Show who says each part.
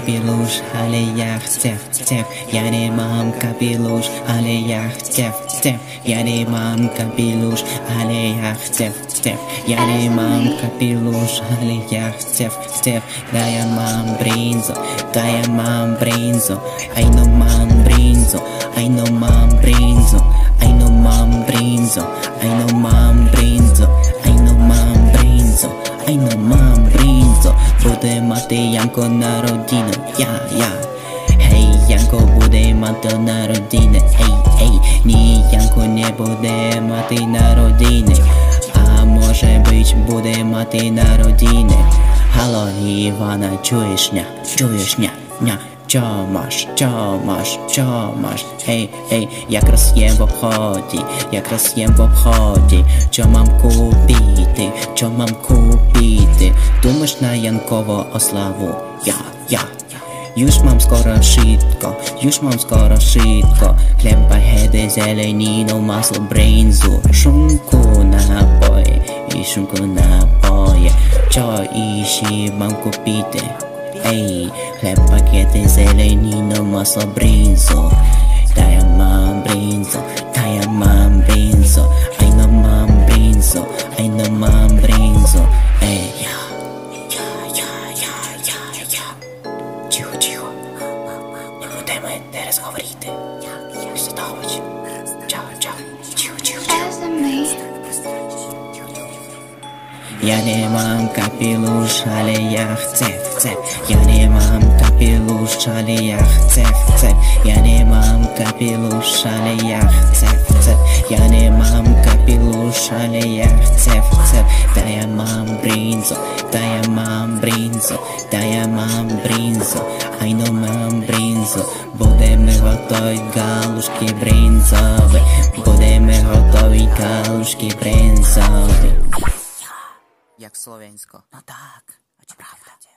Speaker 1: капелуш, але я хтев. Я не мам капелуш, але я хтев. Я не мам капелуш, але я хтев. Я не мам капелуш, але я хтев. Да я мам брынзу, да я мам брынзу. Айно мам брынзу, айно мам брынзу. Айно мам брынзу, айно мам брынзу. Айно мам брынзу, айно мам брынзу. Буде мати Янко народини, я. Гей, Янко буде мати народини, ей. Ні, Янко не буде мати народини. А може быть, буде мати народини. Гало, Ивано, чуєш, ня. Чо маш, ей, якраз єм в обході, чо мам купити, думаєш на Янкову ославу, я. Już mam skoro szybko, chleb, bagety, zelenino, masło, brindzu, szunku napoje, co isi mam kupity, ej, chleb, bagety, zelenino, masło, brindzu, daję mam brindzu, ajno mam brindzu, ej, ja. Teraz говорити. Сидович. Чао.
Speaker 2: Ezomi.
Speaker 1: Я не мам капелуш, але я хтев. Я не мам капелуш, але я хтев. Я не мам капелуш, але я хтев. Я не мам капелуш, але я хтев. Да я мам брынзу, айно мам брынзу. Будемо готовить галушки брынзові. Як слов'янсько. Ну так, а чи правда?